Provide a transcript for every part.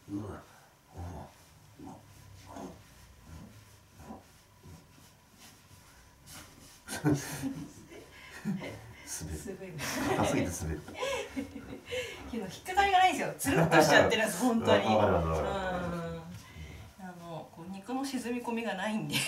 うわ滑る。硬すぎて滑る。 けど引っかかりがないんですよ。つるっとしちゃってるんです本当に。こう肉の沈み込みがないんで。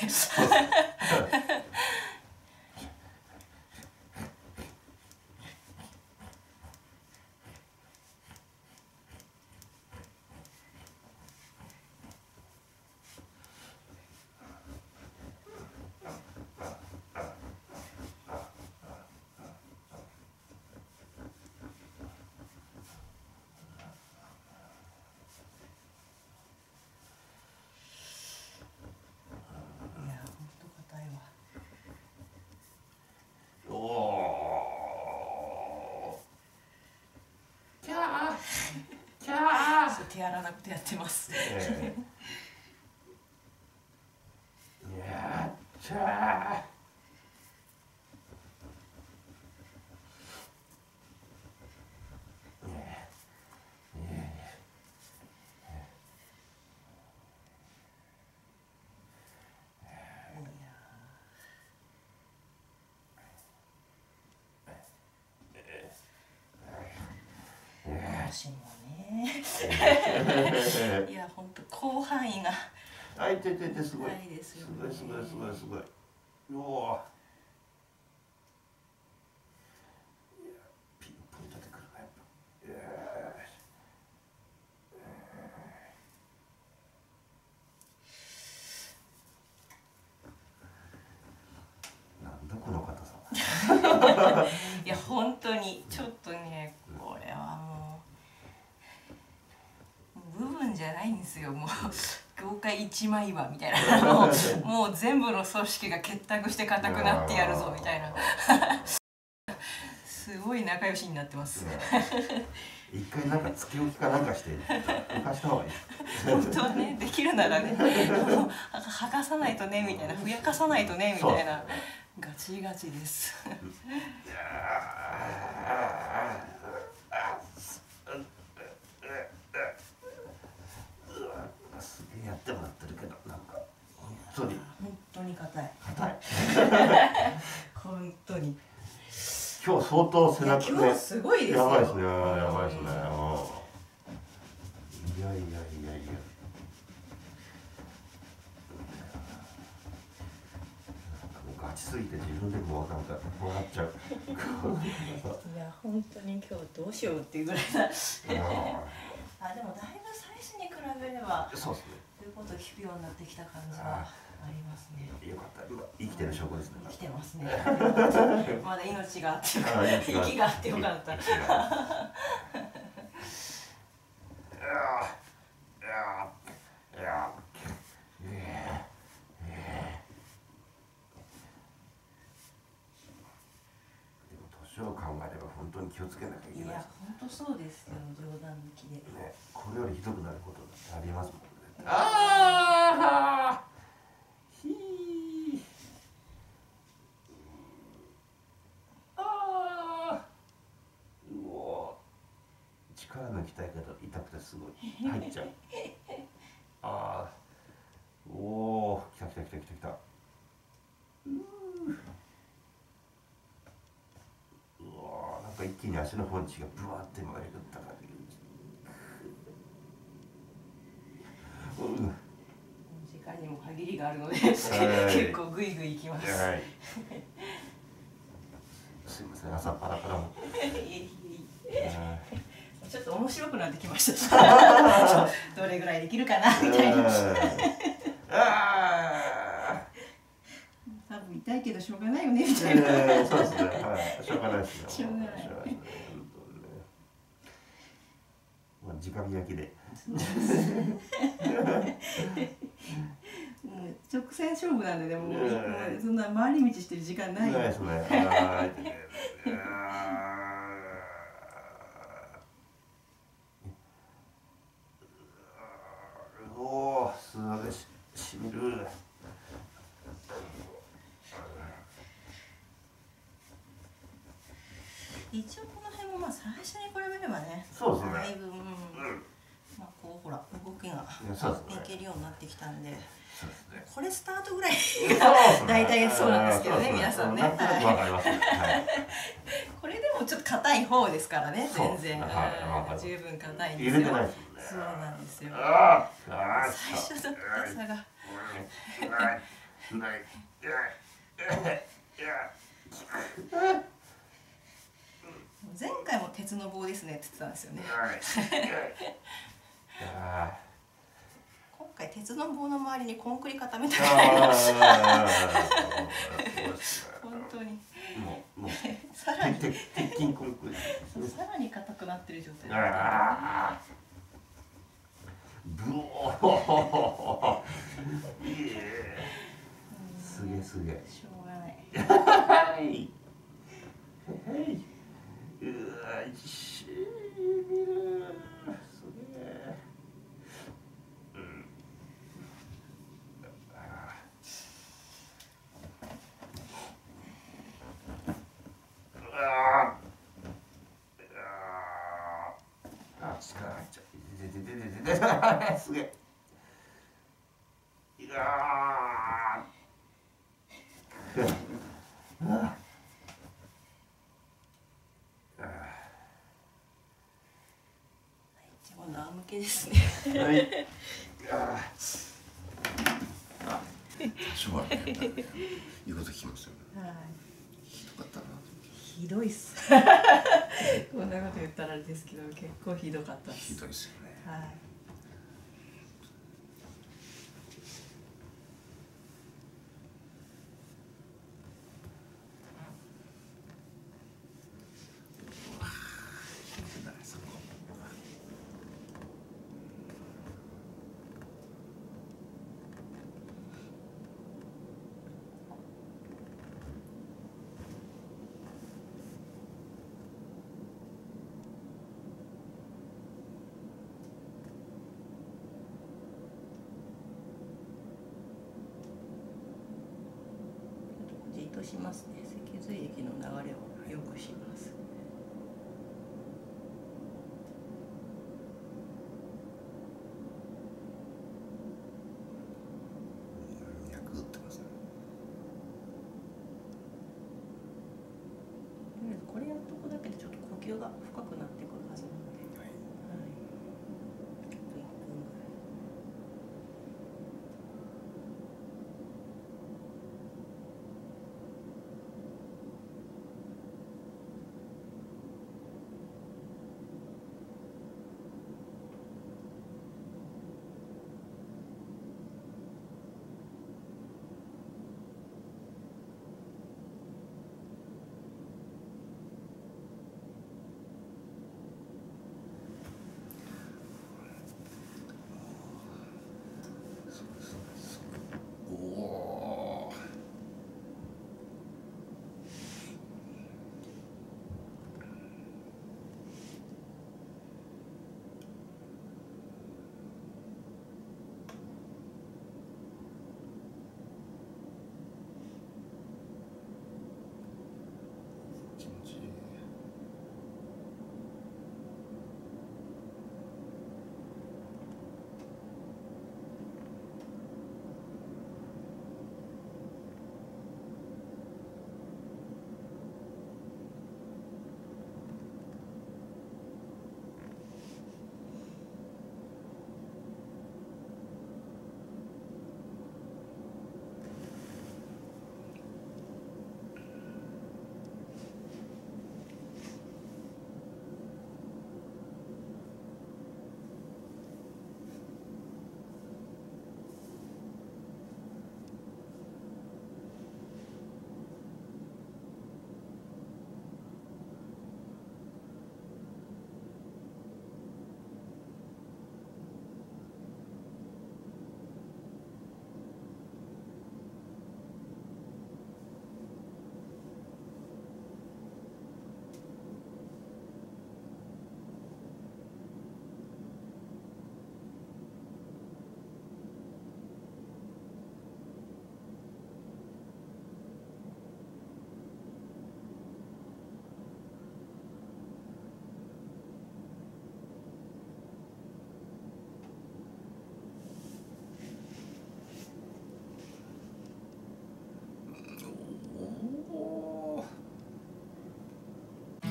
手洗わなくてやってます。 やっちゃ私もね。いや本当広範囲が。 あいてててすごい。 ないですよね。 すごいすごいすごい。うお。ピンポイントでくるなやっぱ。なんだこの硬さ。 いや本当にちょっとねこれはもう部分じゃないんですよ。もう業界一枚岩みたいな。もう全部の組織が結託して硬くなってやるぞみたいな。すごい仲良しになってます。 一回なんかつけ置きかなんかして浮かした方がいい。 本当はねできるならね、剥がさないとねみたいな、ふやかさないとねみたいな。ガチガチです。 すげえやってもらってるけどなんか本当に硬い。 硬い。 本当に。 今日相当背中今日すごいですよ。 やばいですね。やばいですね。いやいやいやいや。ガチすぎて自分でもなんか笑っちゃう。 いや本当に今日どうしようっていうぐらいだ。あでもだいぶ最初に比べればそうですね。 そういうことを聞くようになってきた感じはありますね。 よかった。生きてる証拠ですね。 生きてますね。まだ命があってよかった。息があってよかった。 年を考えれば本当に気をつけなきゃいけない。 いや本当そうですよ。冗談抜きで。 ね、これよりひどくなることだってありますもんね。ああ。ひー。ああ。うお。力抜きたいけど痛くてすごい入っちゃう。ああ。おお。来た来た来た来た来た。なんか一気に足の本血がブワーって曲がりくった感じ。 時間にも限りがあるので結構グイグイいきます。 すいません朝パラパラも。 ちょっと面白くなってきました。どれぐらいできるかなみたいな。多分痛いけどしょうがないよねみたいな。 そうですね。はい、しょうがないですね。 しょうがない。 まあ直火焼きで。 直線勝負なんで、でもそんな回り道してる時間ない。 ないですね。おお、すごいしみる。 一応この辺もまあ最初に比べればね。 そうですね。 だいぶまあこうほら動そうですねいけるようになってきたんで、 そうですね。 これスタートぐらいそうがですね大体そうなんですけどね、皆さんね。 なんとなくわかりますね。はい。 これでもちょっっと硬い方ですからね、 そう全然、 はいわかる十分硬いんですよ。 入れてないですもんね。 そうなんですよ。 ああ、 最初の硬さが。前回も鉄の棒ですねって言ってたんですよね。今回鉄の棒の周りにコンクリ固めたら本当にもうさらに鉄筋コンクリさらに硬くなってる状態。 ブオーすげえすげえしょうがない。 うわしみるすげえ力入っちゃうすげえいや今度は仰向けですね。 はい。しょうがない。言うこと聞きますよね。 はい。 ひどかったな。 ひどいっす。こんなこと言ったらあれですけど、結構ひどかったです。 ひどいですよね。 はい。じっとしますね。脊髄液の流れを良くします。 脈打ってますね。 とりあえずこれやっとくだけでちょっと呼吸が深くなってくるはずなので。はい。ちょっと1分ぐらい。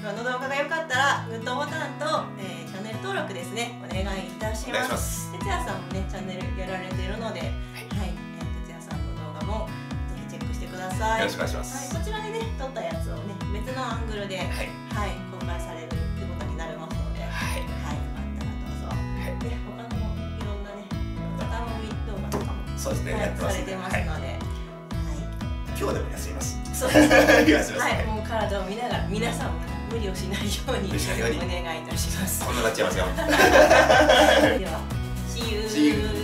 この動画が良かったらグッドボタンと、チャンネル登録ですねお願いいたしお願いしま。 ますす。 哲也さんもねチャンネルやられているので、はい、哲也さんの動画もぜひチェックしてください。 よろしくお願いしまはい、 す。 こちらでね撮ったやつをね別のアングルで、 はいはい、公開されるってことになりますので、はい、よかったらどうぞ。で、他のもいろんなね片思い動画とかも、 そうですね、 はいやってますされてますはいので、 今日でも休みます。 そうですね。 休みます。 はい、もう体を見ながら皆さんも無理をしないように無理しないようにお願いいたします。 こんななっちゃいますよ。 では、See you.